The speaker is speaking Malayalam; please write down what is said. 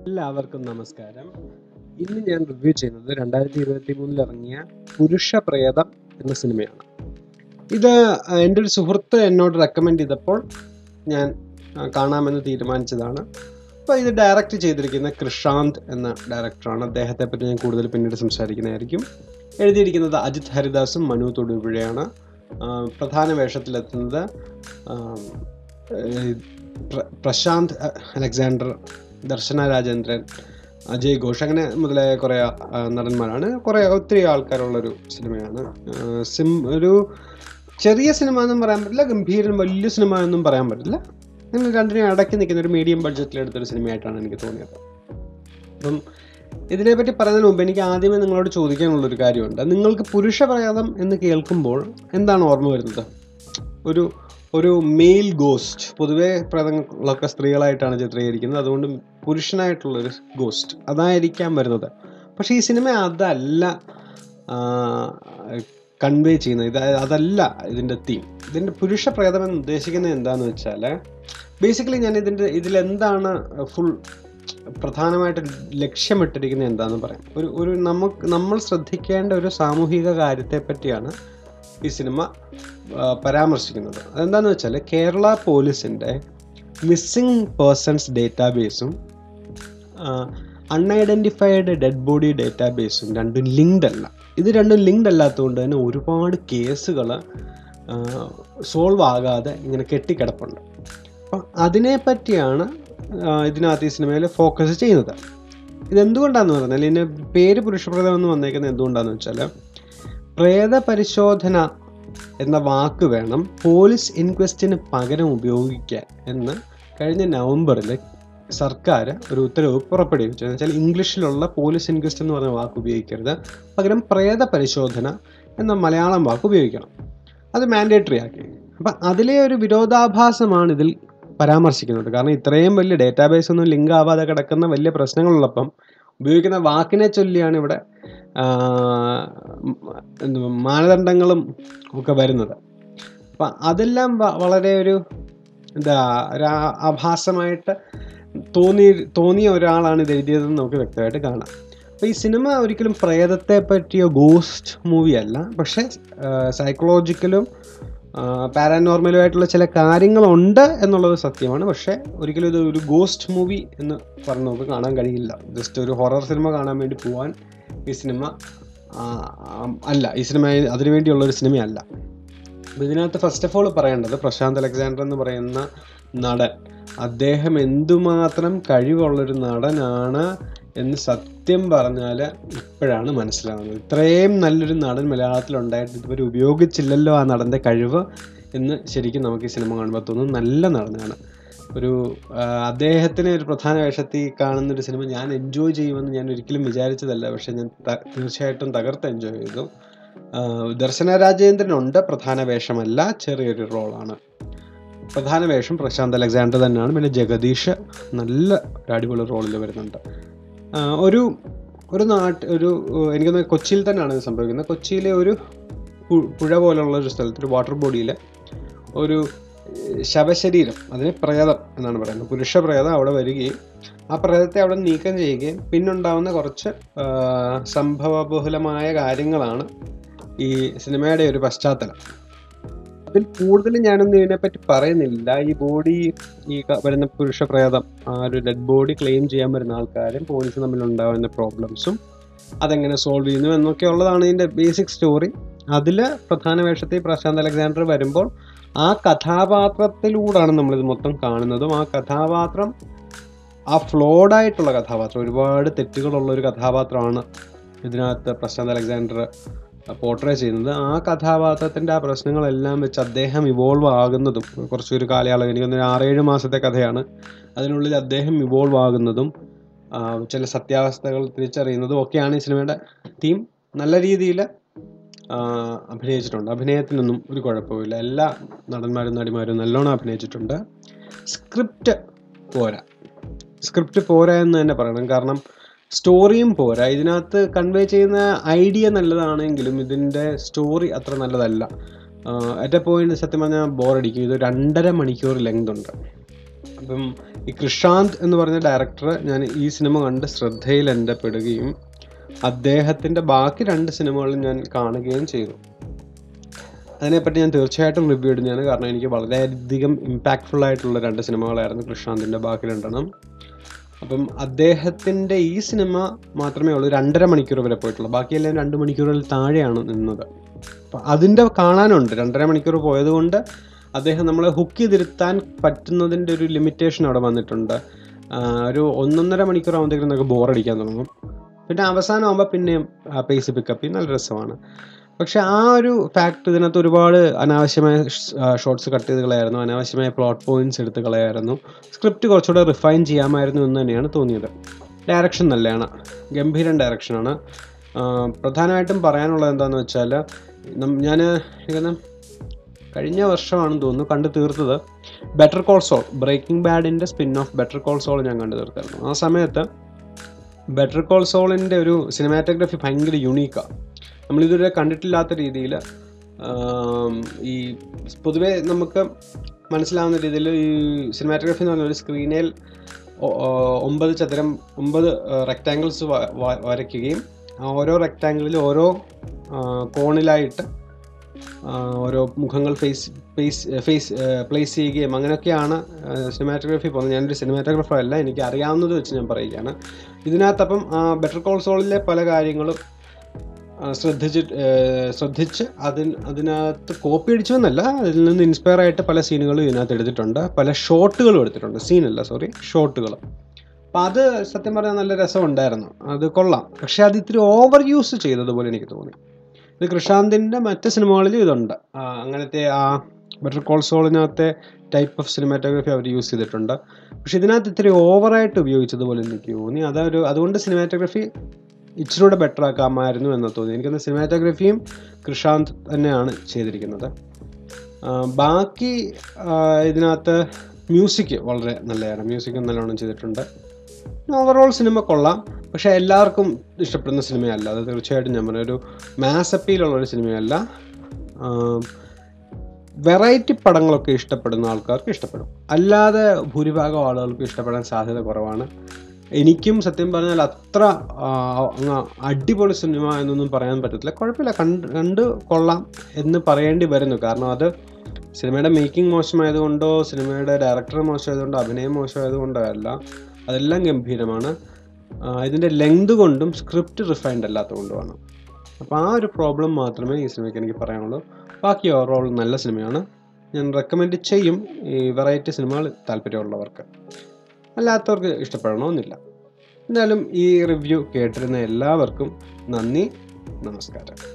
എല്ലാവർക്കും നമസ്കാരം. ഇന്ന് ഞാൻ റിവ്യൂ ചെയ്യുന്നത് 2023 ഇറങ്ങിയ പുരുഷ പ്രേതം എന്ന സിനിമയാണ്. ഇത് എൻ്റെ ഒരു സുഹൃത്ത് എന്നോട് റെക്കമെൻഡ് ചെയ്തപ്പോൾ ഞാൻ കാണാമെന്ന് തീരുമാനിച്ചതാണ്. അപ്പോൾ ഇത് ഡയറക്റ്റ് ചെയ്തിരിക്കുന്ന കൃഷാന്ത് എന്ന ഡയറക്ടറാണ്. അദ്ദേഹത്തെ പറ്റി ഞാൻ കൂടുതൽ പിന്നീട് സംസാരിക്കുന്നതായിരിക്കും. എഴുതിയിരിക്കുന്നത് അജിത് ഹരിദാസും മനു തൊടുപുഴയാണ്. പ്രധാന വേഷത്തിലെത്തുന്നത് പ്രശാന്ത് അലക്സാണ്ടർ, ദർശന രാജേന്ദ്രൻ, അജയ് ഘോഷ്, അങ്ങനെ മുതലായ കുറേ നടന്മാരാണ്. ഒത്തിരി ആൾക്കാരുള്ളൊരു സിനിമയാണ്. ഒരു ചെറിയ സിനിമ എന്നും പറയാൻ പറ്റില്ല, ഗംഭീരം വലിയ സിനിമ എന്നും പറയാൻ പറ്റില്ല. നിങ്ങൾ രണ്ടിനെയും അടക്കി നിൽക്കുന്ന ഒരു മീഡിയം ബഡ്ജറ്റിലെടുത്തൊരു സിനിമയായിട്ടാണ് എനിക്ക് തോന്നിയത്. അപ്പം ഇതിനെപ്പറ്റി പറയുന്നതിന് മുമ്പ് എനിക്ക് ആദ്യമേ നിങ്ങളോട് ചോദിക്കാനുള്ളൊരു കാര്യമുണ്ട്. നിങ്ങൾക്ക് പുരുഷ പ്രേതം എന്ന് കേൾക്കുമ്പോൾ എന്താണ് ഓർമ്മ വരുന്നത്? ഒരു മെയിൽ ഗോസ്റ്റ്. പൊതുവേ പ്രേതങ്ങളൊക്കെ സ്ത്രീകളായിട്ടാണ് ചിത്രീകരിക്കുന്നത്, അതുകൊണ്ട് പുരുഷനായിട്ടുള്ളൊരു ഗോസ്റ്റ് അതായിരിക്കാം വരുന്നത്. പക്ഷേ ഈ സിനിമ അതല്ല കൺവേ ചെയ്യുന്നത്. അതല്ല ഇതിൻ്റെ തീം. ഇതിൻ്റെ പുരുഷ പ്രേതം എന്ന് ഉദ്ദേശിക്കുന്നത് എന്താണെന്ന് വെച്ചാൽ, ബേസിക്കലി ഞാൻ ഇതിലെന്താണ് ഫുൾ പ്രധാനമായിട്ട് ലക്ഷ്യമിട്ടിരിക്കുന്നത് എന്താണെന്ന് പറയാം. നമ്മൾ ശ്രദ്ധിക്കേണ്ട ഒരു സാമൂഹിക കാര്യത്തെ പറ്റിയാണ് ഈ സിനിമ പരാമർശിക്കുന്നത്. അതെന്താണെന്ന് വെച്ചാൽ, കേരള പോലീസിൻ്റെ മിസ്സിംഗ് പേഴ്സൺസ് ഡേറ്റാബേസും അൺഐഡൻറ്റിഫൈഡ് ഡെഡ് ബോഡി ഡേറ്റാബേസും രണ്ടും ലിങ്ക്ഡ് അല്ല. ഇത് രണ്ടും ലിങ്ക്ഡ് അല്ലാത്തതുകൊണ്ട് തന്നെ ഒരുപാട് കേസുകൾ സോൾവ് ആകാതെ ഇങ്ങനെ കെട്ടിക്കിടപ്പുണ്ട്. അപ്പം അതിനെപ്പറ്റിയാണ് ഇതിനകത്ത് ഈ സിനിമയിൽ ഫോക്കസ് ചെയ്യുന്നത്. ഇതെന്തുകൊണ്ടാണെന്ന് പറഞ്ഞാൽ, ഇതിൻ്റെ പേര് പുരുഷപ്രേതം എന്ന് വന്നേക്കുന്നത് എന്തുകൊണ്ടാണെന്ന് വെച്ചാൽ, പ്രേത പരിശോധന എന്ന വാക്ക് വേണം പോലീസ് ഇൻക്വസ്റ്റിന് പകരം ഉപയോഗിക്കാൻ എന്ന് കഴിഞ്ഞ നവംബറിൽ സർക്കാർ ഒരു ഉത്തരവ് പുറപ്പെടുവിച്ചു. എന്ന് വെച്ചാൽ ഇംഗ്ലീഷിലുള്ള പോലീസ് ഇൻക്വസ്റ്റ് എന്ന് പറഞ്ഞ വാക്ക് ഉപയോഗിക്കരുത്, പകരം പ്രേത പരിശോധന എന്ന മലയാളം വാക്ക് ഉപയോഗിക്കണം. അത് മാൻഡേറ്ററി ആക്കി. അപ്പം അതിലെ ഒരു വിരോധാഭാസമാണ് ഇതിൽ പരാമർശിക്കുന്നത്. കാരണം ഇത്രയും വലിയ ഡേറ്റാബേസ് ഒന്നും ലിങ്ക് ആവാതെ കിടക്കുന്ന വലിയ പ്രശ്നങ്ങളുള്ളപ്പം ഉപയോഗിക്കുന്ന വാക്കിനെ ചൊല്ലിയാണ് ഇവിടെ മാനദണ്ഡങ്ങളും ഒക്കെ വരുന്നത്. അപ്പം അതെല്ലാം വളരെ ഒരു ആഭാസമായിട്ട് തോന്നിയ ഒരാളാണ് ഇത് എഴുതിയതെന്ന് നമുക്ക് വ്യക്തമായിട്ട് കാണാം. അപ്പോൾ ഈ സിനിമ ഒരിക്കലും പ്രേതത്തെ പറ്റിയോ ഗോസ്റ്റ് മൂവി അല്ല, പക്ഷേ സൈക്കോളജിക്കലും പാരാനോർമലുമായിട്ടുള്ള ചില കാര്യങ്ങളുണ്ട് എന്നുള്ളത് സത്യമാണ്. പക്ഷേ ഒരിക്കലും ഇത് ഒരു ഗോസ്റ്റ് മൂവി എന്ന് പറഞ്ഞ് നമുക്ക് കാണാൻ കഴിയില്ല. ജസ്റ്റ് ഒരു ഹൊറർ സിനിമ കാണാൻ വേണ്ടി പോകാൻ ഈ സിനിമ അല്ല. ഈ സിനിമ അതിനുവേണ്ടിയുള്ളൊരു സിനിമയല്ല. അപ്പോൾ ഇതിനകത്ത് ഫസ്റ്റ് ഓഫ് ഓൾ പറയേണ്ടത്, പ്രശാന്ത് അലക്സാണ്ടർ എന്ന് പറയുന്ന നടൻ, അദ്ദേഹം എന്തുമാത്രം കഴിവുള്ളൊരു നടനാണ് എന്ന് സത്യം പറഞ്ഞാൽ ഇപ്പോഴാണ് മനസ്സിലാവുന്നത്. ഇത്രയും നല്ലൊരു നടൻ മലയാളത്തിലുണ്ടായിട്ട് ഇതുവരെ ഉപയോഗിച്ചില്ലല്ലോ ആ നടൻ്റെ കഴിവ് എന്ന് ശരിക്കും നമുക്ക് ഈ സിനിമ കാണുമ്പോൾ തോന്നുന്നു. നല്ല നടനാണ്. അദ്ദേഹത്തിന് ഒരു പ്രധാന വേഷത്തിൽ കാണുന്നൊരു സിനിമ ഞാൻ എൻജോയ് ചെയ്യുമെന്ന് ഞാൻ ഒരിക്കലും വിചാരിച്ചതല്ല. പക്ഷെ ഞാൻ തീർച്ചയായിട്ടും തകർത്ത് എൻജോയ് ചെയ്തു. ദർശന രാജേന്ദ്രനുണ്ട്, പ്രധാന വേഷമല്ല, ചെറിയൊരു റോളാണ്. പ്രധാന വേഷം പ്രശാന്ത് അലക്സാണ്ടർ തന്നെയാണ്. പിന്നെ ജഗദീഷ് നല്ല അടിപൊളി റോളിൽ വരുന്നുണ്ട്. എനിക്കൊന്ന് കൊച്ചിയിൽ തന്നെയാണ് ഇത് സംഭവിക്കുന്നത്. കൊച്ചിയിലെ ഒരു പുഴ പോലുള്ള ഒരു സ്ഥലത്ത്, ഒരു വാട്ടർ ബോഡിയിൽ ഒരു ശവശരീരം, അതിന് പ്രേതം എന്നാണ് പറയുന്നത്, പുരുഷ പ്രേതം അവിടെ വരികയും ആ പ്രേതത്തെ അവിടെ നീക്കം ചെയ്യുകയും പിന്നുണ്ടാവുന്ന കുറച്ച് സംഭവബഹുലമായ കാര്യങ്ങളാണ് ഈ സിനിമയുടെ ഒരു പശ്ചാത്തലം. അതിൽ കൂടുതൽ ഞാനൊന്നും ഇതിനെപ്പറ്റി പറയുന്നില്ല. ഈ ബോഡി, ഈ വരുന്ന പുരുഷ പ്രേതം, ആ ഒരു ഡെഡ് ബോഡി ക്ലെയിം ചെയ്യാൻ വരുന്ന ആൾക്കാരും പോലീസും തമ്മിലുണ്ടാവുന്ന പ്രോബ്ലംസും അതെങ്ങനെ സോൾവ് ചെയ്യുന്നു എന്നൊക്കെ ഉള്ളതാണ് ഇതിൻ്റെ ബേസിക് സ്റ്റോറി. അതിൽ പ്രധാന വേഷത്തിൽ പ്രശാന്ത് അലക്സാണ്ടർ വരുമ്പോൾ ആ കഥാപാത്രത്തിലൂടെയാണ് നമ്മളിത് മൊത്തം കാണുന്നതും. ആ കഥാപാത്രം, ആ ഫ്ലോഡായിട്ടുള്ള കഥാപാത്രം, ഒരുപാട് തെറ്റുകളുള്ളൊരു കഥാപാത്രമാണ് ഇതിനകത്ത് പ്രശാന്ത് അലക്സാണ്ടർ പോർട്രേ ചെയ്യുന്നത്. ആ കഥാപാത്രത്തിൻ്റെ ആ പ്രശ്നങ്ങളെല്ലാം വെച്ച് അദ്ദേഹം ഇവോൾവ് ആകുന്നതും, കുറച്ചൊരു കാലയളവ്, എനിക്കൊന്ന് 6-7 മാസത്തെ കഥയാണ്, അതിനുള്ളിൽ അദ്ദേഹം ഇവോൾവ് ആകുന്നതും ചില സത്യാവസ്ഥകൾ തിരിച്ചറിയുന്നതും ഒക്കെയാണ് ഈ സിനിമയുടെ തീം. നല്ല രീതിയിൽ അഭിനയിച്ചിട്ടുണ്ട്. അഭിനയത്തിനൊന്നും ഒരു കുഴപ്പമില്ല. എല്ലാ നടന്മാരും നടിമാരും നല്ലോണം അഭിനയിച്ചിട്ടുണ്ട്. സ്ക്രിപ്റ്റ് പോരാ എന്ന് തന്നെ പറയണം. കാരണം സ്റ്റോറിയും പോരാ. ഇതിനകത്ത് കൺവേ ചെയ്യുന്ന ഐഡിയ നല്ലതാണെങ്കിലും ഇതിൻ്റെ സ്റ്റോറി അത്ര നല്ലതല്ല. അറ്റ് എ പോയിന്റ് സത്യം പറഞ്ഞാൽ ബോറടിക്കും. ഇത് 2.5 മണിക്കൂർ ലെങ്ത് ഉണ്ട്. അപ്പം ഈ കൃഷാന്ത് എന്ന് പറഞ്ഞ ഡയറക്ടർ ഞാൻ ഈ സിനിമ കണ്ട് ശ്രദ്ധയിൽ എൻ്റെ പെടുകയും അദ്ദേഹത്തിൻ്റെ ബാക്കി 2 സിനിമകളും ഞാൻ കാണുകയും ചെയ്തു. അതിനെപ്പറ്റി ഞാൻ തീർച്ചയായിട്ടും റിവ്യൂ ഇടുന്നതാണ്. കാരണം എനിക്ക് വളരെയധികം ഇമ്പാക്റ്റ്ഫുൾ ആയിട്ടുള്ള 2 സിനിമകളായിരുന്നു കൃഷാന്തിൻ്റെ ബാക്കി 2 അപ്പം അദ്ദേഹത്തിൻ്റെ ഈ സിനിമ മാത്രമേ ഉള്ളൂ 2.5 മണിക്കൂർ വരെ പോയിട്ടുള്ളൂ. ബാക്കിയെല്ലാം 2 മണിക്കൂറിൽ താഴെയാണ് നിന്നത്. അപ്പം അതിൻ്റെ കാണാനുണ്ട്. 2.5 മണിക്കൂർ പോയതുകൊണ്ട് അദ്ദേഹം നമ്മളെ ഹുക്ക് ചെയ്തിരുത്താൻ പറ്റുന്നതിൻ്റെ ഒരു ലിമിറ്റേഷൻ അവിടെ വന്നിട്ടുണ്ട്. ഒരു 1.5 മണിക്കൂർ ആകുമ്പോഴത്തേക്കും നമുക്ക് ബോറടിക്കാൻ തുടങ്ങും. പിന്നെ അവസാനമാകുമ്പോൾ പിന്നെയും പേസ് പിക്കപ്പ് ചെയ്യും, നല്ല രസമാണ്. പക്ഷെ ആ ഒരു ഫാക്ട് ഇതിനകത്ത് ഒരുപാട് അനാവശ്യമായ ഷോർട്സ് കട്ട് ചെയ്ത് കളയായിരുന്നു, അനാവശ്യമായ പ്ലോട്ട് പോയിന്റ്സ് എടുത്ത് കളയായിരുന്നു. സ്ക്രിപ്റ്റ് കുറച്ചുകൂടെ റിഫൈൻ ചെയ്യാമായിരുന്നു എന്ന് തന്നെയാണ് തോന്നിയത്. ഡയറക്ഷൻ നല്ലതാണ്, ഗംഭീരൻ ഡയറക്ഷനാണ്. പ്രധാനമായിട്ടും പറയാനുള്ളത് എന്താണെന്ന് വെച്ചാൽ, ഞാൻ കഴിഞ്ഞ വർഷമാണെന്ന് തോന്നുന്നു കണ്ടു തീർത്തത് ബെറ്റർ കോൾ സോൾ, ബ്രേക്കിംഗ് ബാഡിൻ്റെ spin off better call Saul ഞാൻ കണ്ടു തീർത്തായിരുന്നു. ആ സമയത്ത് ബെറ്റർ കോൾ സോളിൻ്റെ ഒരു സിനിമാറ്റോഗ്രഫി ഭയങ്കര യുണീക്കാണ്. നമ്മളിതുവരെ കണ്ടിട്ടില്ലാത്ത രീതിയിൽ, ഈ പൊതുവേ നമുക്ക് മനസ്സിലാവുന്ന രീതിയിൽ ഈ സിനിമാറ്റോഗ്രഫി എന്ന് പറഞ്ഞ ഒരു സ്ക്രീനിൽ 9 റെക്റ്റാങ്കിൾസ് വരയ്ക്കുകയും ഓരോ റെക്റ്റാങ്കിളിൽ ഓരോ കോണിലായിട്ട് ഓരോ മുഖങ്ങൾ പ്ലേസ് ചെയ്യുകയും അങ്ങനെയൊക്കെയാണ് സിനിമാറ്റോഗ്രഫി പോകുന്നത്. ഞാനൊരു സിനിമാറ്റോഗ്രാഫർ അല്ല, എനിക്ക് അറിയാവുന്നത് വെച്ച് ഞാൻ പറയുകയാണ്. ഇതിനകത്തപ്പം ബെറ്റർ കോൾ സോളിലെ പല കാര്യങ്ങളും ശ്രദ്ധിച്ച് അതിനകത്ത് കോപ്പി അടിച്ചു എന്നല്ല, അതിൽ നിന്ന് ഇൻസ്പയർ ആയിട്ട് പല സീനുകളും ഇതിനകത്ത് എടുത്തിട്ടുണ്ട്, പല ഷോട്ടുകളും എടുത്തിട്ടുണ്ട്. ഷോട്ടുകൾ. അപ്പം അത് സത്യം പറഞ്ഞാൽ നല്ല രസമുണ്ടായിരുന്നു, അത് കൊള്ളാം. പക്ഷെ അത് ഇത്തിരി ഓവർ യൂസ് ചെയ്തതുപോലെ എനിക്ക് തോന്നി. ഇത് കൃഷാന്തിൻ്റെ മറ്റ് സിനിമകളിലും ഇതുണ്ട്. അങ്ങനത്തെ ആ ബെറ്റർ കോൾ സോളിനകത്തെ ടൈപ്പ് ഓഫ് സിനിമാറ്റോഗ്രഫി അവർ യൂസ് ചെയ്തിട്ടുണ്ട്. പക്ഷെ ഇതിനകത്ത് ഇത്തിരി ഓവറായിട്ട് ഉപയോഗിച്ചതുപോലെ എനിക്ക് തോന്നി. അതുകൊണ്ട് സിനിമാറ്റോഗ്രഫി ഇച്ചിരൂടെ ബെറ്റർ ആക്കാമായിരുന്നു എന്ന് തോന്നി. എനിക്കൊന്ന് സിനിമാറ്റോഗ്രഫിയും കൃഷാന്ത് തന്നെയാണ് ചെയ്തിരിക്കുന്നത്. ബാക്കി ഇതിനകത്ത് മ്യൂസിക് വളരെ നല്ലതാണ്, മ്യൂസിക്കും നല്ലോണം ചെയ്തിട്ടുണ്ട്. ഓവറോൾ സിനിമ കൊള്ളാം, പക്ഷേ എല്ലാവർക്കും ഇഷ്ടപ്പെടുന്ന സിനിമയല്ല. അത് തീർച്ചയായിട്ടും ഞാൻ പറഞ്ഞ ഒരു മാസ് അപ്പീലുള്ളൊരു സിനിമയല്ല. വെറൈറ്റി പടങ്ങളൊക്കെ ഇഷ്ടപ്പെടുന്ന ആൾക്കാർക്ക് ഇഷ്ടപ്പെടും, അല്ലാതെ ഭൂരിഭാഗം ആളുകൾക്ക് ഇഷ്ടപ്പെടാൻ സാധ്യത കുറവാണ്. എനിക്കും സത്യം പറഞ്ഞാൽ അത്ര അടിപൊളി സിനിമ എന്നൊന്നും പറയാൻ പറ്റത്തില്ല. കുഴപ്പമില്ല, കണ്ട് കൊള്ളാം എന്ന് പറയേണ്ടി വരുന്നു. കാരണം അത് സിനിമയുടെ മേക്കിംഗ് മോശമായതുകൊണ്ടോ സിനിമയുടെ ഡയറക്ടർ മോശമായതുകൊണ്ടോ അഭിനയം മോശമായതുകൊണ്ടോ അല്ല, അതെല്ലാം ഗംഭീരമാണ്. ഇതിൻ്റെ ലെങ്ത് കൊണ്ടും സ്ക്രിപ്റ്റ് റിഫൈൻഡ് അല്ലാത്തതുകൊണ്ടുമാണ്. അപ്പോൾ ആ ഒരു പ്രോബ്ലം മാത്രമേ ഈ സിനിമയ്ക്ക് എനിക്ക് പറയാനുള്ളൂ. ബാക്കി ഓവറോൾ നല്ല സിനിമയാണ്, ഞാൻ റെക്കമെൻഡ് ചെയ്യും ഈ വെറൈറ്റി സിനിമകൾ താല്പര്യമുള്ളവർക്ക്. അല്ലാത്തവർക്ക് ഇഷ്ടപ്പെടണമെന്നില്ല. എന്തായാലും ഈ റിവ്യൂ കേട്ടിരുന്ന എല്ലാവർക്കും നന്ദി, നമസ്കാരം.